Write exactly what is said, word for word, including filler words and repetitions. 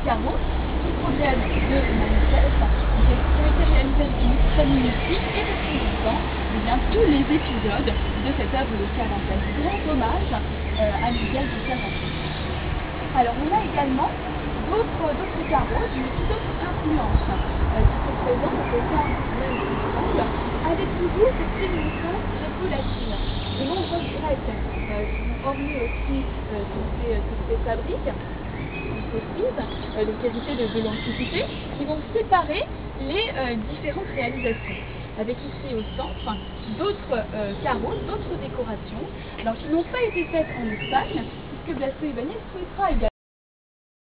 carreaux qui proviennent de manifestes qui ont été réalisés avec une extrême minutie et depuis longtemps, eh bien, tous les épisodes de cette œuvre de Cervantes. Grand hommage euh, à Miguel de Cervantes. Alors on a également d'autres carreaux, mais d'autres influences euh, qui se présentent au sein même de l'ensemble, avec toujours cette réminiscence gréco-latine. De nombreux Grecs euh, qui ont orné aussi euh, toutes, ces, toutes ces fabriques, ces frises, euh, donc héritées de, de l'Antiquité, qui vont séparer les euh, différentes réalisations. Avec ici au centre d'autres euh, carreaux, d'autres décorations, alors qui n'ont pas été faites en Espagne, puisque Blasco Ibáñez souhaitera également